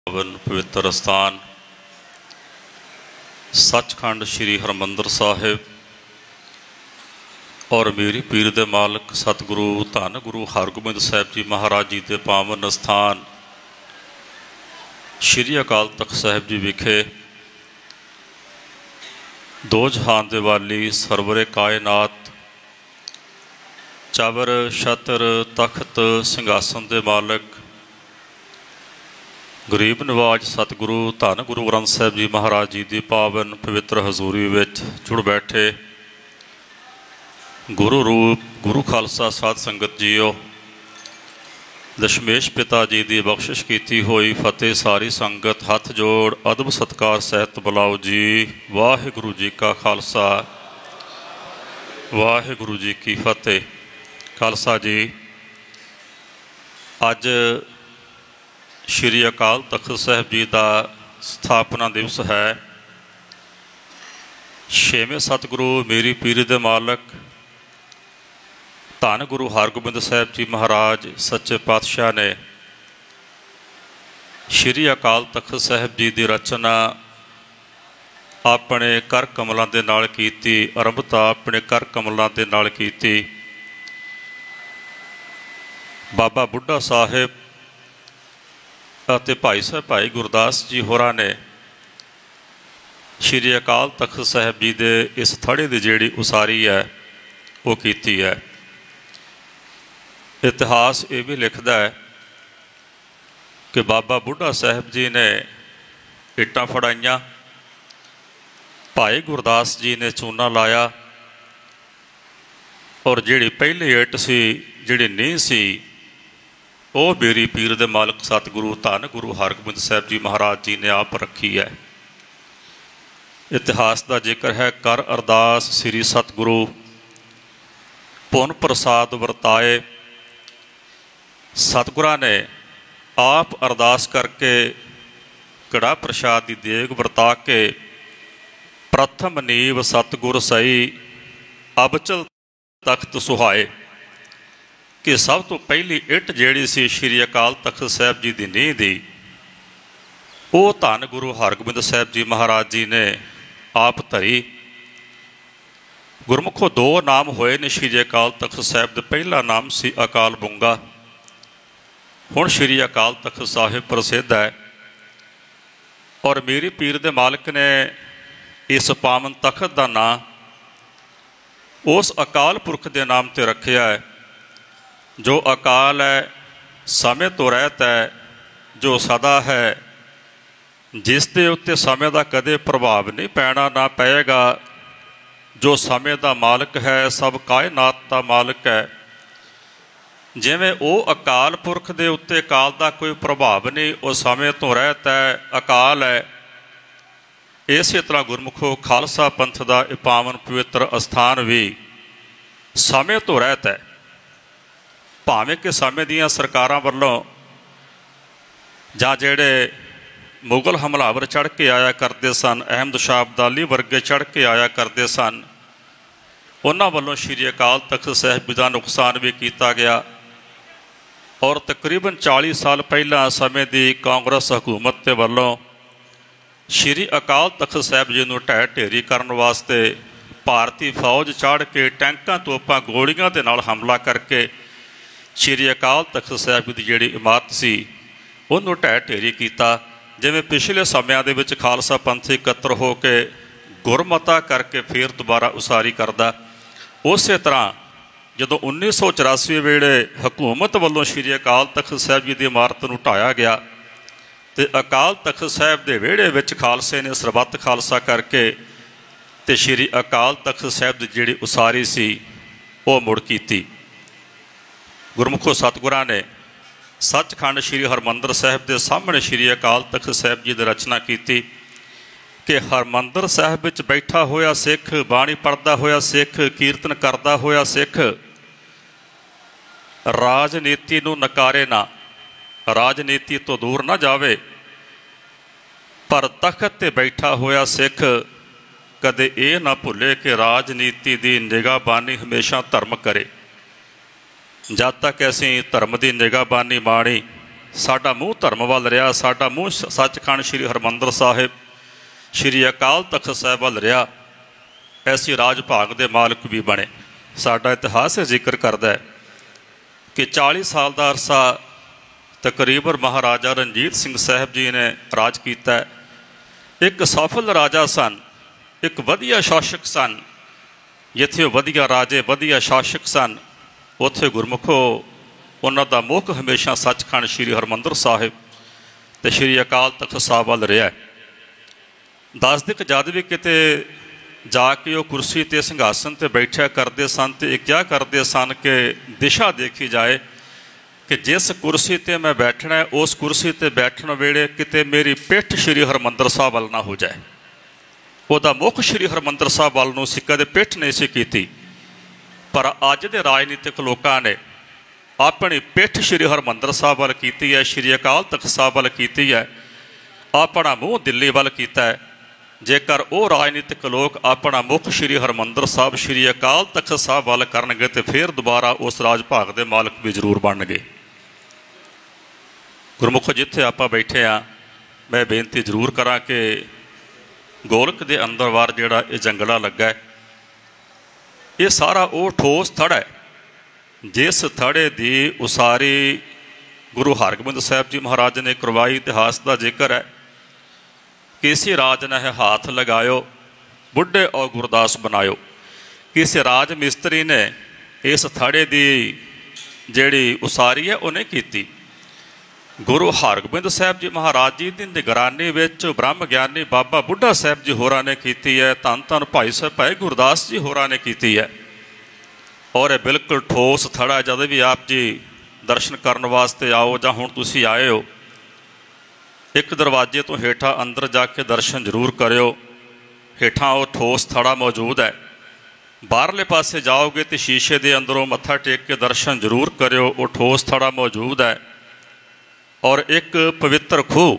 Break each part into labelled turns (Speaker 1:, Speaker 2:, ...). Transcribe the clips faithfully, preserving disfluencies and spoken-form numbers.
Speaker 1: ਪਾਵਨ ਪਵਿੱਤਰ ਅਸਥਾਨ ਸੱਚਖੰਡ ਸ਼੍ਰੀ ਹਰਿਮੰਦਰ ਸਾਹਿਬ ਔਰ ਮੇਰੀ ਪੀਰ ਦੇ ਮਾਲਕ ਸਤਿਗੁਰੂ ਧੰਨ ਗੁਰੂ ਹਰਗੋਬਿੰਦ ਸਾਹਿਬ ਜੀ ਮਹਾਰਾਜ ਜੀ ਦੇ ਪਾਵਨ ਅਸਥਾਨ ਸ਼੍ਰੀ ਅਕਾਲ ਤਖਤ ਸਾਹਿਬ ਜੀ ਵਿਖੇ ਦੋ ਜਹਾਨ ਦੇ ਵਾਲੀ ਸਰਵਰੇ ਕਾਇਨਾਤ ਚਾਵਰ ਛਤਰ ਤਖਤ ਸਿੰਘਾਸਨ ਦੇ ਮਾਲਕ ਗਰੀਬ ਨਵਾਜ ਸਤਿਗੁਰੂ ਧੰਨ ਗੁਰੂ ਗ੍ਰੰਥ ਸਾਹਿਬ ਜੀ ਮਹਾਰਾਜ ਜੀ ਦੀ ਪਾਵਨ ਪਵਿੱਤਰ ਹਜ਼ੂਰੀ ਵਿੱਚ ਜੁੜ ਬੈਠੇ ਗੁਰੂ ਰੂਪ ਗੁਰੂ ਖਾਲਸਾ ਸਾਧ ਸੰਗਤ ਜੀਓ, ਦਸ਼ਮੇਸ਼ ਪਿਤਾ ਜੀ ਦੀ ਬਖਸ਼ਿਸ਼ ਕੀਤੀ ਹੋਈ ਫਤਿਹ ਸਾਰੀ ਸੰਗਤ ਹੱਥ ਜੋੜ ਅਦਬ ਸਤਿਕਾਰ ਸਹਿਤ ਬੁਲਾਓ ਜੀ। ਵਾਹਿਗੁਰੂ ਜੀ ਕਾ ਖਾਲਸਾ ਵਾਹਿਗੁਰੂ ਜੀ ਕੀ ਫਤਿਹ। ਖਾਲਸਾ ਜੀ, ਅੱਜ ਸ਼੍ਰੀ ਅਕਾਲ ਤਖਤ ਸਾਹਿਬ ਜੀ ਦਾ ਸਥਾਪਨਾ ਦਿਵਸ ਹੈ। ਛੇਵੇਂ ਸਤਿਗੁਰੂ ਮੇਰੀ ਪੀਰ ਦੇ ਮਾਲਕ ਧੰਨ ਗੁਰੂ ਹਰਗੋਬਿੰਦ ਸਾਹਿਬ ਜੀ ਮਹਾਰਾਜ ਸੱਚੇ ਪਾਤਸ਼ਾਹ ਨੇ ਸ਼੍ਰੀ ਅਕਾਲ ਤਖਤ ਸਾਹਿਬ ਜੀ ਦੀ ਰਚਨਾ ਆਪਣੇ ਕਰ ਕਮਲਾਂ ਦੇ ਨਾਲ ਕੀਤੀ, ਆਰੰਭਤਾ ਆਪਣੇ ਕਰ ਕਮਲਾਂ ਦੇ ਨਾਲ ਕੀਤੀ। ਬਾਬਾ ਬੁੱਢਾ ਸਾਹਿਬ ਅਤੇ ਭਾਈ ਸਾਹਿਬ ਭਾਈ ਗੁਰਦਾਸ ਜੀ ਹੋਰਾਂ ਨੇ ਸ਼੍ਰੀ ਅਕਾਲ ਤਖਤ ਸਾਹਿਬ ਜੀ ਦੇ ਇਸ ਥੜੇ ਦੀ ਜਿਹੜੀ ਉਸਾਰੀ ਹੈ ਉਹ ਕੀਤੀ ਹੈ। ਇਤਿਹਾਸ ਇਹ ਵੀ ਲਿਖਦਾ ਹੈ ਕਿ ਬਾਬਾ ਬੁੱਢਾ ਸਾਹਿਬ ਜੀ ਨੇ ਇੱਟਾਂ ਫੜਾਈਆਂ, ਭਾਈ ਗੁਰਦਾਸ ਜੀ ਨੇ ਚੂਨਾ ਲਾਇਆ ਔਰ ਜਿਹੜੀ ਪਹਿਲੀ ਇੱਟ ਸੀ, ਜਿਹੜੀ ਨੀਂਹ ਸੀ, ਉਹ ਮੇਰੀ ਪੀਰ ਦੇ ਮਾਲਕ ਸਤਿਗੁਰੂ ਧੰਨ ਗੁਰੂ ਹਰਗੋਬਿੰਦ ਸਾਹਿਬ ਜੀ ਮਹਾਰਾਜ ਜੀ ਨੇ ਆਪ ਰੱਖੀ ਹੈ। ਇਤਿਹਾਸ ਦਾ ਜ਼ਿਕਰ ਹੈ, ਕਰ ਅਰਦਾਸ ਸ੍ਰੀ ਸਤਿਗੁਰੂ ਪੁੰਨ ਪ੍ਰਸਾਦ ਵਰਤਾਏ। ਸਤਿਗੁਰਾਂ ਨੇ ਆਪ ਅਰਦਾਸ ਕਰਕੇ ਕੜਾ ਪ੍ਰਸ਼ਾਦ ਦੀ ਦੇਗ ਵਰਤਾ ਕੇ ਪ੍ਰਥਮ ਨੀਵ ਸਤਿਗੁਰ ਸਈ ਅਬਚਲ ਤਖਤ ਸੁਹਾਏ ਕਿ ਸਭ ਤੋਂ ਪਹਿਲੀ ਇੱਟ ਜਿਹੜੀ ਸੀ ਸ਼੍ਰੀ ਅਕਾਲ ਤਖਤ ਸਾਹਿਬ ਜੀ ਦੀ ਨੀਂਹ ਦੀ, ਉਹ ਧੰਨ ਗੁਰੂ ਹਰਗੋਬਿੰਦ ਸਾਹਿਬ ਜੀ ਮਹਾਰਾਜ ਜੀ ਨੇ ਆਪ ਧਰੀ। ਗੁਰਮੁਖੋਂ ਦੋ ਨਾਮ ਹੋਏ ਨੇ ਸ਼੍ਰੀ ਅਕਾਲ ਤਖਤ ਸਾਹਿਬ ਦੇ। ਪਹਿਲਾ ਨਾਮ ਸੀ ਅਕਾਲ ਬੁੰਗਾ, ਹੁਣ ਸ਼੍ਰੀ ਅਕਾਲ ਤਖਤ ਸਾਹਿਬ ਪ੍ਰਸਿੱਧ ਹੈ। ਔਰ ਮੇਰੀ ਪੀਰ ਦੇ ਮਾਲਕ ਨੇ ਇਸ ਪਾਵਨ ਤਖਤ ਦਾ ਨਾਂ ਉਸ ਅਕਾਲ ਪੁਰਖ ਦੇ ਨਾਮ 'ਤੇ ਰੱਖਿਆ ਹੈ ਜੋ ਅਕਾਲ ਹੈ, ਸਮੇਂ ਤੋਂ ਰਹਿਤ ਹੈ, ਜੋ ਸਦਾ ਹੈ, ਜਿਸ ਦੇ ਉੱਤੇ ਸਮੇਂ ਦਾ ਕਦੇ ਪ੍ਰਭਾਵ ਨਹੀਂ ਪੈਣਾ ਨਾ ਪਏਗਾ, ਜੋ ਸਮੇਂ ਦਾ ਮਾਲਕ ਹੈ, ਸਭ ਕਾਇਨਾਤ ਦਾ ਮਾਲਕ ਹੈ। ਜਿਵੇਂ ਉਹ ਅਕਾਲ ਪੁਰਖ ਦੇ ਉੱਤੇ ਕਾਲ ਦਾ ਕੋਈ ਪ੍ਰਭਾਵ ਨਹੀਂ, ਉਹ ਸਮੇਂ ਤੋਂ ਰਹਿਤ ਹੈ, ਅਕਾਲ ਹੈ। ਇਸੇ ਤਰ੍ਹਾਂ ਗੁਰਮੁਖੋ ਖਾਲਸਾ ਪੰਥ ਦਾ ਇਹ ਪਾਵਨ ਪਵਿੱਤਰ ਅਸਥਾਨ ਵੀ ਸਮੇਂ ਤੋਂ ਰਹਿਤ ਹੈ। ਭਾਵੇਂ ਕਿ ਸਮੇਂ ਦੀਆਂ ਸਰਕਾਰਾਂ ਵੱਲੋਂ ਜਾਂ ਜਿਹੜੇ ਮੁਗਲ ਹਮਲਾਵਰ ਚੜ੍ਹ ਕੇ ਆਇਆ ਕਰਦੇ ਸਨ, ਅਹਿਮਦ ਸ਼ਾਹ ਅਬਦਾਲੀ ਵਰਗੇ ਚੜ੍ਹ ਕੇ ਆਇਆ ਕਰਦੇ ਸਨ, ਉਹਨਾਂ ਵੱਲੋਂ ਸ਼੍ਰੀ ਅਕਾਲ ਤਖਤ ਸਾਹਿਬ ਦਾ ਨੁਕਸਾਨ ਵੀ ਕੀਤਾ ਗਿਆ। ਔਰ ਤਕਰੀਬਨ ਚਾਲੀ ਸਾਲ ਪਹਿਲਾਂ ਸਮੇਂ ਦੀ ਕਾਂਗਰਸ ਹਕੂਮਤ ਦੇ ਵੱਲੋਂ ਸ਼੍ਰੀ ਅਕਾਲ ਤਖਤ ਸਾਹਿਬ ਜੀ ਨੂੰ ਢਹਿ ਢੇਰੀ ਕਰਨ ਵਾਸਤੇ ਭਾਰਤੀ ਫੌਜ ਚੜ੍ਹ ਕੇ ਟੈਂਕਾਂ ਤੋਪਾਂ ਗੋਲੀਆਂ ਦੇ ਨਾਲ ਹਮਲਾ ਕਰਕੇ ਸ਼੍ਰੀ ਅਕਾਲ ਤਖਤ ਸਾਹਿਬ ਦੀ ਜਿਹੜੀ ਇਮਾਰਤ ਸੀ ਉਹਨੂੰ ਢਹਿ ਢੇਰੀ ਕੀਤਾ। ਜਿਵੇਂ ਪਿਛਲੇ ਸਮਿਆਂ ਦੇ ਵਿੱਚ ਖਾਲਸਾ ਪੰਥ ਇਕੱਤਰ ਹੋ ਕੇ ਗੁਰਮਤਾ ਕਰਕੇ ਫਿਰ ਦੁਬਾਰਾ ਉਸਾਰੀ ਕਰਦਾ, ਉਸੇ ਤਰ੍ਹਾਂ ਜਦੋਂ ਉੱਨੀ ਸੌ ਚੁਰਾਸੀ ਵੇਲੇ ਹਕੂਮਤ ਵੱਲੋਂ ਸ਼੍ਰੀ ਅਕਾਲ ਤਖਤ ਸਾਹਿਬ ਜੀ ਦੀ ਇਮਾਰਤ ਨੂੰ ਢਾਇਆ ਗਿਆ ਅਤੇ ਅਕਾਲ ਤਖਤ ਸਾਹਿਬ ਦੇ ਵਿਹੜੇ ਵਿੱਚ ਖਾਲਸੇ ਨੇ ਸਰਬੱਤ ਖਾਲਸਾ ਕਰਕੇ ਅਤੇ ਸ਼੍ਰੀ ਅਕਾਲ ਤਖਤ ਸਾਹਿਬ ਦੀ ਜਿਹੜੀ ਉਸਾਰੀ ਸੀ ਉਹ ਮੁੜ ਕੀਤੀ। ਗੁਰਮੁਖੋ ਸਤਿਗੁਰਾਂ ਨੇ ਸੱਚਖੰਡ ਸ਼੍ਰੀ ਹਰਿਮੰਦਰ ਸਾਹਿਬ ਦੇ ਸਾਹਮਣੇ ਸ਼੍ਰੀ ਅਕਾਲ ਤਖਤ ਸਾਹਿਬ ਜੀ ਦੀ ਰਚਨਾ ਕੀਤੀ ਕਿ ਹਰਿਮੰਦਰ ਸਾਹਿਬ ਵਿੱਚ ਬੈਠਾ ਹੋਇਆ ਸਿੱਖ, ਬਾਣੀ ਪੜ੍ਹਦਾ ਹੋਇਆ ਸਿੱਖ, ਕੀਰਤਨ ਕਰਦਾ ਹੋਇਆ ਸਿੱਖ ਰਾਜਨੀਤੀ ਨੂੰ ਨਕਾਰੇ ਨਾ, ਰਾਜਨੀਤੀ ਤੋਂ ਦੂਰ ਨਾ ਜਾਵੇ, ਪਰ ਤਖਤ 'ਤੇ ਬੈਠਾ ਹੋਇਆ ਸਿੱਖ ਕਦੇ ਇਹ ਨਾ ਭੁੱਲੇ ਕਿ ਰਾਜਨੀਤੀ ਦੀ ਨਿਗਾਹਬਾਨੀ ਹਮੇਸ਼ਾ ਧਰਮ ਕਰੇ। ਜਦ ਤੱਕ ਅਸੀਂ ਧਰਮ ਦੀ ਨਿਗਾਹਬਾਨੀ ਮਾਣੀ ਸਾਡਾ ਮੂੰਹ ਧਰਮ ਵੱਲ ਰਿਹਾ, ਸਾਡਾ ਮੂੰਹ ਸੱਚਖੰਡ ਸ਼੍ਰੀ ਹਰਿਮੰਦਰ ਸਾਹਿਬ ਸ਼੍ਰੀ ਅਕਾਲ ਤਖਤ ਸਾਹਿਬ ਵੱਲ ਰਿਹਾ, ਐਸੀ ਰਾਜ ਭਾਗ ਦੇ ਮਾਲਕ ਵੀ ਬਣੇ। ਸਾਡਾ ਇਤਿਹਾਸ ਇਹ ਜ਼ਿਕਰ ਕਰਦਾ ਹੈ ਕਿ ਚਾਲੀ ਸਾਲ ਦਾ ਅਰਸਾ ਤਕਰੀਬਨ ਮਹਾਰਾਜਾ ਰਣਜੀਤ ਸਿੰਘ ਸਾਹਿਬ ਜੀ ਨੇ ਰਾਜ ਕੀਤਾ। ਇੱਕ ਸਫਲ ਰਾਜਾ ਸਨ, ਇੱਕ ਵਧੀਆ ਸ਼ਾਸਕ ਸਨ। ਜਿੱਥੇ ਉਹ ਵਧੀਆ ਰਾਜੇ ਵਧੀਆ ਸ਼ਾਸਕ ਸਨ, ਉੱਥੇ ਗੁਰਮੁਖੋ ਉਹਨਾਂ ਦਾ ਮੁੱਖ ਹਮੇਸ਼ਾ ਸੱਚਖੰਡ ਸ਼੍ਰੀ ਹਰਿਮੰਦਰ ਸਾਹਿਬ ਅਤੇ ਸ਼੍ਰੀ ਅਕਾਲ ਤਖਤ ਸਾਹਿਬ ਵੱਲ ਰਿਹਾ। ਦੱਸਦੇ ਕਿ ਜਦ ਵੀ ਕਿਤੇ ਜਾ ਕੇ ਉਹ ਕੁਰਸੀ 'ਤੇ ਸਿੰਘਾਸਨ 'ਤੇ ਬੈਠਿਆ ਕਰਦੇ ਸਨ ਅਤੇ ਇਹ ਕਿਹਾ ਕਰਦੇ ਸਨ ਕਿ ਦਿਸ਼ਾ ਦੇਖੀ ਜਾਏ ਕਿ ਜਿਸ ਕੁਰਸੀ 'ਤੇ ਮੈਂ ਬੈਠਣਾ, ਉਸ ਕੁਰਸੀ 'ਤੇ ਬੈਠਣ ਵੇਲੇ ਕਿਤੇ ਮੇਰੀ ਪਿੱਠ ਸ਼੍ਰੀ ਹਰਿਮੰਦਰ ਸਾਹਿਬ ਵੱਲ ਨਾ ਹੋ ਜਾਏ। ਉਹਦਾ ਮੁੱਖ ਸ਼੍ਰੀ ਹਰਿਮੰਦਰ ਸਾਹਿਬ ਵੱਲ ਨੂੰ ਸੀ, ਕਦੇ ਪਿੱਠ ਨਹੀਂ ਸੀ ਕੀਤੀ। ਪਰ ਅੱਜ ਦੇ ਰਾਜਨੀਤਿਕ ਲੋਕਾਂ ਨੇ ਆਪਣੀ ਪਿੱਠ ਸ਼੍ਰੀ ਹਰਿਮੰਦਰ ਸਾਹਿਬ ਵੱਲ ਕੀਤੀ ਹੈ, ਸ਼੍ਰੀ ਅਕਾਲ ਤਖਤ ਸਾਹਿਬ ਵੱਲ ਕੀਤੀ ਹੈ, ਆਪਣਾ ਮੂੰਹ ਦਿੱਲੀ ਵੱਲ ਕੀਤਾ ਹੈ। ਜੇਕਰ ਉਹ ਰਾਜਨੀਤਿਕ ਲੋਕ ਆਪਣਾ ਮੁੱਖ ਸ਼੍ਰੀ ਹਰਿਮੰਦਰ ਸਾਹਿਬ ਸ਼੍ਰੀ ਅਕਾਲ ਤਖਤ ਸਾਹਿਬ ਵੱਲ ਕਰਨਗੇ ਤਾਂ ਫਿਰ ਦੁਬਾਰਾ ਉਸ ਰਾਜ ਭਾਗ ਦੇ ਮਾਲਕ ਵੀ ਜ਼ਰੂਰ ਬਣਨਗੇ। ਗੁਰਮੁਖੋ, ਜਿੱਥੇ ਆਪਾਂ ਬੈਠੇ ਹਾਂ, ਮੈਂ ਬੇਨਤੀ ਜ਼ਰੂਰ ਕਰਾਂ ਕਿ ਗੋਲਕ ਦੇ ਅੰਦਰ ਬਾਹਰ ਜਿਹੜਾ ਇਹ ਜੰਗਲਾ ਲੱਗਾ ਹੈ, ਇਹ ਸਾਰਾ ਉਹ ਠੋਸ ਥੜ ਹੈ ਜਿਸ ਥੜੇ ਦੀ ਉਸਾਰੀ ਗੁਰੂ ਹਰਗੋਬਿੰਦ ਸਾਹਿਬ ਜੀ ਮਹਾਰਾਜ ਨੇ ਕਰਵਾਈ। ਇਤਿਹਾਸ ਦਾ ਜ਼ਿਕਰ ਹੈ, ਕਿਸੇ ਰਾਜ ਨੇ ਹਾਥ ਲਗਾਇਓ, ਬੁੱਢੇ ਔਰ ਗੁਰਦਾਸ ਬਣਾਇਓ। ਕਿਸੇ ਰਾਜ ਮਿਸਤਰੀ ਨੇ ਇਸ ਥੜੇ ਦੀ ਜਿਹੜੀ ਉਸਾਰੀ ਹੈ ਉਹ ਨਹੀਂ ਕੀਤੀ। ਗੁਰੂ ਹਰਗੋਬਿੰਦ ਸਾਹਿਬ ਜੀ ਮਹਾਰਾਜ ਜੀ ਦੀ ਨਿਗਰਾਨੀ ਵਿੱਚ ਬ੍ਰਹਮ ਗਿਆਨੀ ਬਾਬਾ ਬੁੱਢਾ ਸਾਹਿਬ ਜੀ ਹੋਰਾਂ ਨੇ ਕੀਤੀ ਹੈ, ਧੰਨ ਧੰਨ ਭਾਈ ਸਾਹਿਬ ਭਾਈ ਗੁਰਦਾਸ ਜੀ ਹੋਰਾਂ ਨੇ ਕੀਤੀ ਹੈ। ਔਰ ਇਹ ਬਿਲਕੁਲ ਠੋਸ ਥੜਾ। ਜਦੋਂ ਵੀ ਆਪ ਜੀ ਦਰਸ਼ਨ ਕਰਨ ਵਾਸਤੇ ਆਓ ਜਾਂ ਹੁਣ ਤੁਸੀਂ ਆਏ ਹੋ, ਇੱਕ ਦਰਵਾਜ਼ੇ ਤੋਂ ਹੇਠਾਂ ਅੰਦਰ ਜਾ ਕੇ ਦਰਸ਼ਨ ਜ਼ਰੂਰ ਕਰਿਓ। ਹੇਠਾਂ ਉਹ ਠੋਸ ਥੜਾ ਮੌਜੂਦ ਹੈ। ਬਾਹਰਲੇ ਪਾਸੇ ਜਾਓਗੇ ਤਾਂ ਸ਼ੀਸ਼ੇ ਦੇ ਅੰਦਰੋਂ ਮੱਥਾ ਟੇਕ ਕੇ ਦਰਸ਼ਨ ਜ਼ਰੂਰ ਕਰਿਓ, ਉਹ ਠੋਸ ਥੜਾ ਮੌਜੂਦ ਹੈ। ਔਰ ਇੱਕ ਪਵਿੱਤਰ ਖੂਹ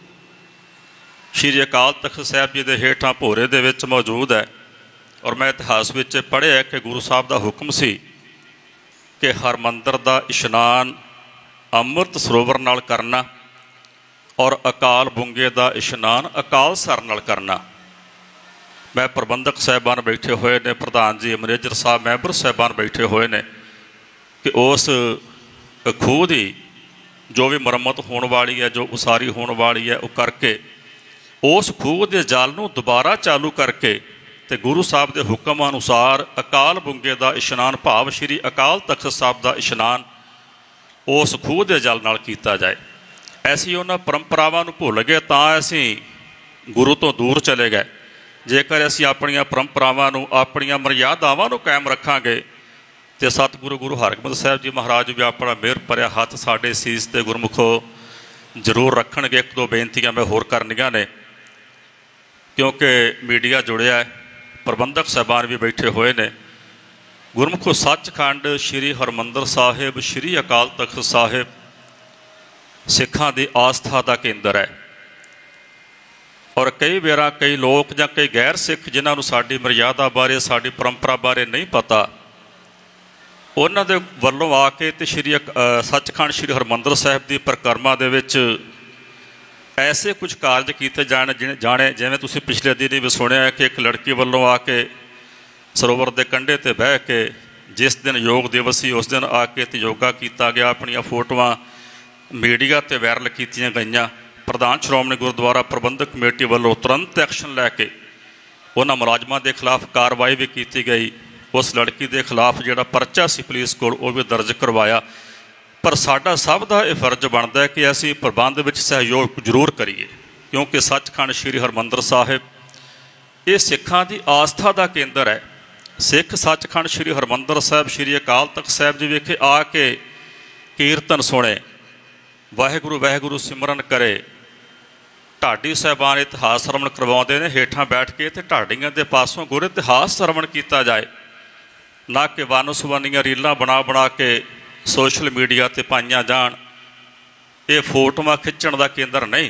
Speaker 1: ਸ਼੍ਰੀ ਅਕਾਲ ਤਖਤ ਸਾਹਿਬ ਜੀ ਦੇ ਹੇਠਾਂ ਭੋਰੇ ਦੇ ਵਿੱਚ ਮੌਜੂਦ ਹੈ। ਔਰ ਮੈਂ ਇਤਿਹਾਸ ਵਿੱਚ ਪੜ੍ਹਿਆ ਕਿ ਗੁਰੂ ਸਾਹਿਬ ਦਾ ਹੁਕਮ ਸੀ ਕਿ ਹਰਿਮੰਦਰ ਦਾ ਇਸ਼ਨਾਨ ਅੰਮ੍ਰਿਤ ਸਰੋਵਰ ਨਾਲ ਕਰਨਾ ਔਰ ਅਕਾਲ ਬੁੰਗੇ ਦਾ ਇਸ਼ਨਾਨ ਅਕਾਲ ਸਰ ਨਾਲ ਕਰਨਾ। ਮੈਂ ਪ੍ਰਬੰਧਕ ਸਾਹਿਬਾਨ ਬੈਠੇ ਹੋਏ ਨੇ, ਪ੍ਰਧਾਨ ਜੀ ਮੈਨੇਜਰ ਸਾਹਿਬ, ਮੈਂਬਰ ਸਾਹਿਬਾਨ ਬੈਠੇ ਹੋਏ ਨੇ ਕਿ ਉਸ ਖੂਹ ਦੀ ਜੋ ਵੀ ਮੁਰੰਮਤ ਹੋਣ ਵਾਲੀ ਹੈ, ਜੋ ਉਸਾਰੀ ਹੋਣ ਵਾਲੀ ਹੈ, ਉਹ ਕਰਕੇ ਉਸ ਖੂਹ ਦੇ ਜਲ ਨੂੰ ਦੁਬਾਰਾ ਚਾਲੂ ਕਰਕੇ ਅਤੇ ਗੁਰੂ ਸਾਹਿਬ ਦੇ ਹੁਕਮ ਅਨੁਸਾਰ ਅਕਾਲ ਬੁੰਗੇ ਦਾ ਇਸ਼ਨਾਨ ਭਾਵ ਸ਼੍ਰੀ ਅਕਾਲ ਤਖਤ ਸਾਹਿਬ ਦਾ ਇਸ਼ਨਾਨ ਉਸ ਖੂਹ ਦੇ ਜਲ ਨਾਲ ਕੀਤਾ ਜਾਏ। ਅਸੀਂ ਉਹਨਾਂ ਪਰੰਪਰਾਵਾਂ ਨੂੰ ਭੁੱਲ ਗਏ ਤਾਂ ਅਸੀਂ ਗੁਰੂ ਤੋਂ ਦੂਰ ਚਲੇ ਗਏ। ਜੇਕਰ ਅਸੀਂ ਆਪਣੀਆਂ ਪਰੰਪਰਾਵਾਂ ਨੂੰ, ਆਪਣੀਆਂ ਮਰਿਆਦਾਵਾਂ ਨੂੰ ਕਾਇਮ ਰੱਖਾਂਗੇ ਅਤੇ ਸਤਿਗੁਰੂ ਗੁਰੂ ਹਰਗੋਬਿੰਦ ਸਾਹਿਬ ਜੀ ਮਹਾਰਾਜ ਵੀ ਆਪਣਾ ਮਿਹਰ ਭਰਿਆ ਹੱਥ ਸਾਡੇ ਸੀਸ 'ਤੇ ਗੁਰਮੁਖੋ ਜ਼ਰੂਰ ਰੱਖਣਗੇ। ਇੱਕ ਦੋ ਬੇਨਤੀਆਂ ਮੈਂ ਹੋਰ ਕਰਨੀਆਂ ਨੇ ਕਿਉਂਕਿ ਮੀਡੀਆ ਜੁੜਿਆ ਹੈ, ਪ੍ਰਬੰਧਕ ਸਾਹਿਬਾਨ ਵੀ ਬੈਠੇ ਹੋਏ ਨੇ। ਗੁਰਮੁਖੋ, ਸੱਚਖੰਡ ਸ਼੍ਰੀ ਹਰਿਮੰਦਰ ਸਾਹਿਬ ਸ਼੍ਰੀ ਅਕਾਲ ਤਖਤ ਸਾਹਿਬ ਸਿੱਖਾਂ ਦੀ ਆਸਥਾ ਦਾ ਕੇਂਦਰ ਹੈ। ਔਰ ਕਈ ਵਾਰ ਕਈ ਲੋਕ ਜਾਂ ਕਈ ਗੈਰ ਸਿੱਖ ਜਿਨ੍ਹਾਂ ਨੂੰ ਸਾਡੀ ਮਰਿਆਦਾ ਬਾਰੇ, ਸਾਡੀ ਪਰੰਪਰਾ ਬਾਰੇ ਨਹੀਂ ਪਤਾ, ਉਹਨਾਂ ਦੇ ਵੱਲੋਂ ਆ ਕੇ ਅਤੇ ਸ਼੍ਰੀ ਸੱਚਖੰਡ ਸ਼੍ਰੀ ਹਰਿਮੰਦਰ ਸਾਹਿਬ ਦੀ ਪਰਿਕਰਮਾ ਦੇ ਵਿੱਚ ਐਸੇ ਕੁਝ ਕਾਰਜ ਕੀਤੇ ਜਾਣ ਜਿ ਜਾਣੇ ਜਿਵੇਂ ਤੁਸੀਂ ਪਿਛਲੇ ਦਿਨ ਵੀ ਸੁਣਿਆ ਕਿ ਇੱਕ ਲੜਕੀ ਵੱਲੋਂ ਆ ਕੇ ਸਰੋਵਰ ਦੇ ਕੰਢੇ 'ਤੇ ਬਹਿ ਕੇ ਜਿਸ ਦਿਨ ਯੋਗ ਦਿਵਸ ਸੀ ਉਸ ਦਿਨ ਆ ਕੇ ਅਤੇ ਯੋਗਾ ਕੀਤਾ ਗਿਆ। ਆਪਣੀਆਂ ਫੋਟੋਆਂ ਮੀਡੀਆ 'ਤੇ ਵਾਇਰਲ ਕੀਤੀਆਂ ਗਈਆਂ। ਪ੍ਰਧਾਨ ਸ਼੍ਰੋਮਣੀ ਗੁਰਦੁਆਰਾ ਪ੍ਰਬੰਧਕ ਕਮੇਟੀ ਵੱਲੋਂ ਤੁਰੰਤ ਐਕਸ਼ਨ ਲੈ ਕੇ ਉਹਨਾਂ ਮੁਲਾਜ਼ਮਾਂ ਦੇ ਖਿਲਾਫ ਕਾਰਵਾਈ ਵੀ ਕੀਤੀ ਗਈ। ਉਸ ਲੜਕੀ ਦੇ ਖਿਲਾਫ ਜਿਹੜਾ ਪਰਚਾ ਸੀ ਪੁਲਿਸ ਕੋਲ ਉਹ ਵੀ ਦਰਜ ਕਰਵਾਇਆ। ਪਰ ਸਾਡਾ ਸਭ ਦਾ ਇਹ ਫਰਜ਼ ਬਣਦਾ ਹੈ ਕਿ ਅਸੀਂ ਪ੍ਰਬੰਧ ਵਿੱਚ ਸਹਿਯੋਗ ਜ਼ਰੂਰ ਕਰੀਏ ਕਿਉਂਕਿ ਸੱਚਖੰਡ ਸ਼੍ਰੀ ਹਰਿਮੰਦਰ ਸਾਹਿਬ ਇਹ ਸਿੱਖਾਂ ਦੀ ਆਸਥਾ ਦਾ ਕੇਂਦਰ ਹੈ। ਸਿੱਖ ਸੱਚਖੰਡ ਸ਼੍ਰੀ ਹਰਿਮੰਦਰ ਸਾਹਿਬ ਸ਼੍ਰੀ ਅਕਾਲ ਤਖਤ ਸਾਹਿਬ ਜੀ ਵਿਖੇ ਆ ਕੇ ਕੀਰਤਨ ਸੁਣੇ, ਵਾਹਿਗੁਰੂ ਵਾਹਿਗੁਰੂ ਸਿਮਰਨ ਕਰੇ। ਢਾਡੀ ਸਾਹਿਬਾਨ ਇਤਿਹਾਸ ਸਰਵਣ ਕਰਵਾਉਂਦੇ ਨੇ, ਹੇਠਾਂ ਬੈਠ ਕੇ ਅਤੇ ਢਾਡੀਆਂ ਦੇ ਪਾਸੋਂ ਗੁਰ ਇਤਿਹਾਸ ਸਰਵਣ ਕੀਤਾ ਜਾਏ, ਨਾ ਕਿ ਵੰਨ ਸੁਵੰਨੀਆਂ ਰੀਲਾਂ ਬਣਾ ਬਣਾ ਕੇ ਸੋਸ਼ਲ ਮੀਡੀਆ 'ਤੇ ਪਾਈਆਂ ਜਾਣ। ਇਹ ਫੋਟੋਆਂ ਖਿੱਚਣ ਦਾ ਕੇਂਦਰ ਨਹੀਂ।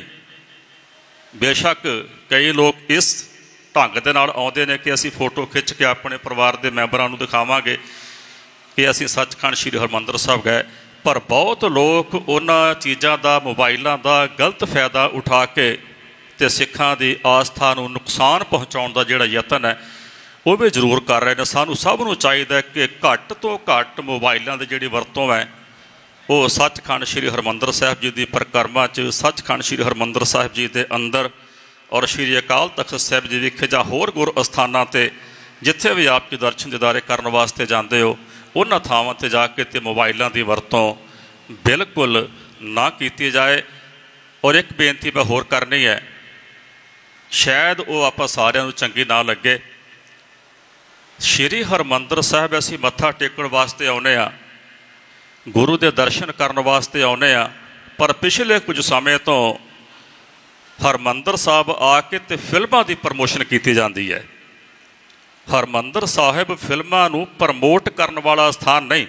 Speaker 1: ਬੇਸ਼ੱਕ ਕਈ ਲੋਕ ਇਸ ਢੰਗ ਦੇ ਨਾਲ ਆਉਂਦੇ ਨੇ ਕਿ ਅਸੀਂ ਫੋਟੋ ਖਿੱਚ ਕੇ ਆਪਣੇ ਪਰਿਵਾਰ ਦੇ ਮੈਂਬਰਾਂ ਨੂੰ ਦਿਖਾਵਾਂਗੇ ਕਿ ਅਸੀਂ ਸੱਚਖੰਡ ਸ਼੍ਰੀ ਹਰਿਮੰਦਰ ਸਾਹਿਬ ਗਏ, पर बहुत लोग उन्हां चीज़ों का मोबाइलों का गलत फायदा उठा के तो सिखां की आस्था नूं नुकसान पहुँचाउण का जिहड़ा यतन है वो भी जरूर कर रहे हैं। सानूं सब नूं चाहीदा कि घट तो घट मोबाइलों की जिहड़ी वरतों है वो सचखंड श्री हरमंदर साहिब जी की परिक्रमा च, सचखंड श्री हरमंदर साहिब जी के अंदर और श्री अकाल तख्त साहिब जी विखे जां होर गुर अस्थानां ते जिथे भी आप जी दर्शन दीदारे करने वास्ते जाते हो उन्हां थावां ते जाके ते मोबाइलों की वरतों बिल्कुल ना की जाए। और एक बेनती मैं होर करनी है, शायद वो आपां सारिआं नूं चंगी ना लगे। श्री हरमंदर साहिब असीं मत्था टेकण वास्ते आउणे आ, गुरु के दर्शन करने वास्ते आउणे आ, पर पिछले कुछ समय तो हरमंदर साहिब आके ते फिल्मां की प्रमोशन की जाती है। हरमंदर साहिब फिल्मां नूं प्रमोट करने वाला स्थान नहीं।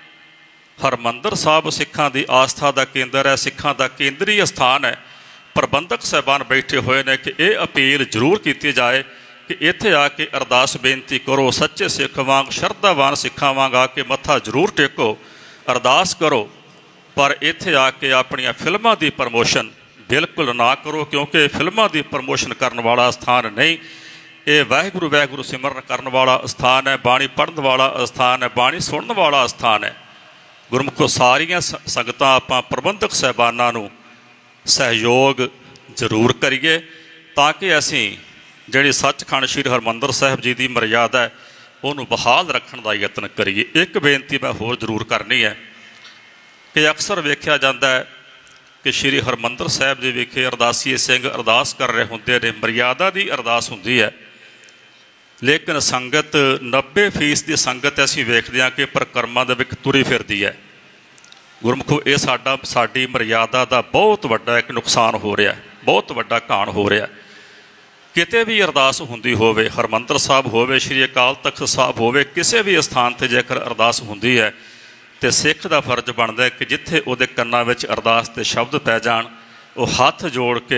Speaker 1: हरमंदर साहिब सिखां की आस्था का केंद्र है, सिखां का केंद्रीय स्थान है। प्रबंधक साहबान बैठे हुए ने कि यह अपील जरूर की जाए कि इत्थे आके अरदास बेनती करो, सच्चे सिख वांग शरधावान सिखां वांग आके मत्था जरूर टेको, अरदास करो, पर इत्थे आके अपनी फिल्मां की प्रमोशन बिल्कुल ना करो, क्योंकि फिल्मां की प्रमोशन करने वाला स्थान नहीं। ये वाहिगुरू वाहिगुरू सिमरन करने वाला स्थान है, बाणी पढ़न वाला स्थान है, बाणी सुनने वाला स्थान है। गुरमुखो सारियां संगतां आपां प्रबंधक साहबानां नूं सहयोग जरूर करिए ताकि असीं जिहड़ी सचखंड श्री हरमंदर साहिब जी की मर्यादा है उन्होंने बहाल रखने का यत्न करिए। एक बेनती मैं होर जरूर करनी है कि अक्सर वेख्या जाता है कि श्री हरमंदर साहिब जी विखे अरदासीए सिंह अरदास कर रहे होंदे ने, मर्यादा की अरदास होंदी है, लेकिन संगत नब्बे फीसदी संगत असीं वेखदे हां कि परिक्रमा दे विच तुरी फिरदी है। गुरमुखो ये साडा साडी मर्यादा का बहुत वड्डा एक नुकसान हो रहा है, बहुत वड्डा घाण हो रहा है। किते भी अरदास हुंदी होवे, हरमंदर साहब होवे, श्री अकाल तख्त साहब होवे, किसी भी स्थान पर जेकर अरदास हुंदी है तो सिख का फर्ज बनता है कि जिथे उहदे कन्नां विच अरदास के शब्द पै जाण वो हाथ जोड़ के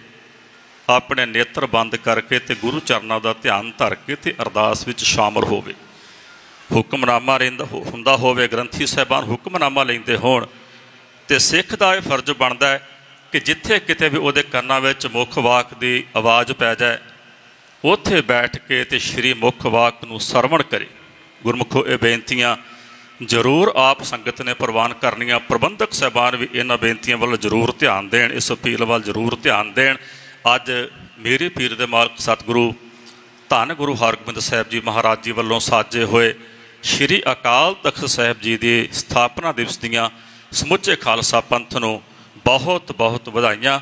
Speaker 1: अपने नेत्र बंद करके ते गुरु चरणों का ध्यान धर के ते अरदास विच शामिल होवे। हुक्मनामा रहिंदा हुंदा होवे, ग्रंथी साहिबान हुक्मनामा लैंदे होण ते सिख का यह फर्ज बनता है कि जिथे किते भी उहदे कन्नां विच मुख वाक की आवाज़ पै जाए उत्थे बैठ के ते श्री मुख वाक नूं सरवण करे। गुरमुखो ये बेनतियां जरूर आप संगत ने प्रवान करनियां, प्रबंधक साहबान भी इन्हां बेनतियां वाल जरूर ध्यान देण, इस अपील वाल जरूर ध्यान देण। अज मेरे पीर दे मालक सतगुरु धन गुरु हरगोबिंद साहिब जी महाराज जी वालों साजे हुए श्री अकाल तख्त साहिब जी की स्थापना दिवस दियां समुचे खालसा पंथ नूं बहुत बहुत बधाइयां।